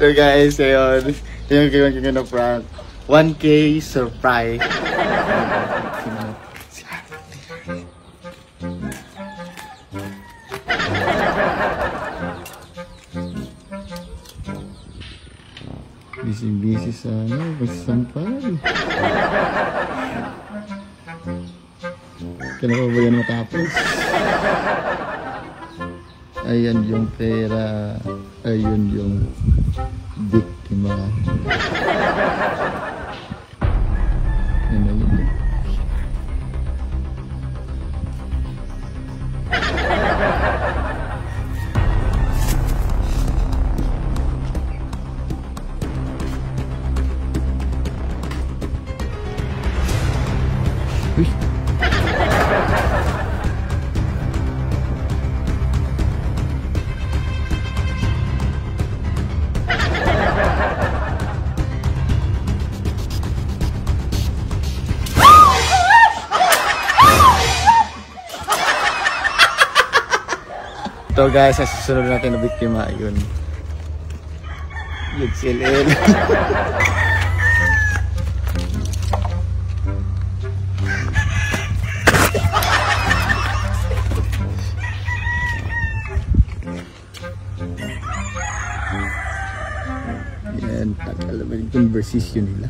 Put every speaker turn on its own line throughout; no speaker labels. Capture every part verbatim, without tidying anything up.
So guys, ayun. Yung gawin ko na prank. one K surprise. Busy-busy sa ano, pagsasampal. Kailan ba yan matapos? Ayan yung pera. Ayun yung biktima. Yan na yun. Uy. Ito guys, ang susunod natin na biktima, yun. Yun silin. Yan, tagal naman yung conversation nila.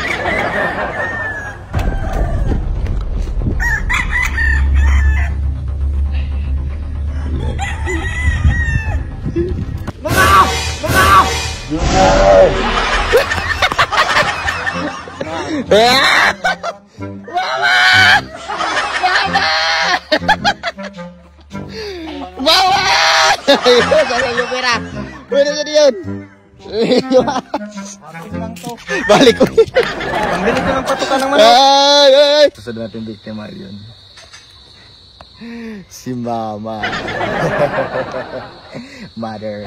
Mama! Mama! Mama! Ayun, yung pera. Pwede na yun. Balik lang to. Balik ko. Pambili ko ng patukan ng manok. Ay, ay. Susunod natin biktima yun. Si Mama. Mother.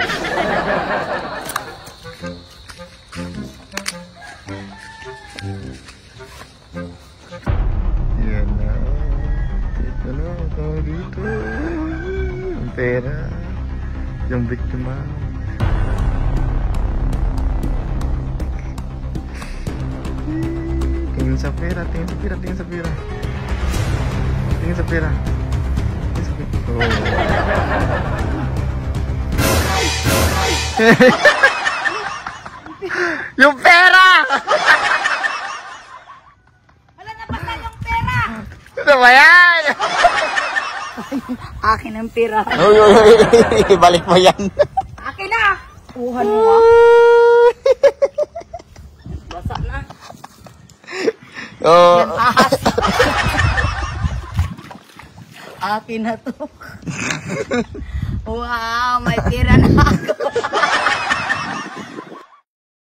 Yan na. Dito na ako dito. Ang pera. Yung biktima. Tingin sa pera, tingin sa pera, tingin sa pera. Tingin sa pera. Tingin sa pera. Oh. Yung pera!
Wala na pa yung pera!
Ano ba yan?
Akin ang pera.
Uy, uy, uy. Balik mo yan.
Akin na! Kuhan mo ah. Basa na.
Oh.
Yan ahas. Akin na to. Wow, may pera na ako.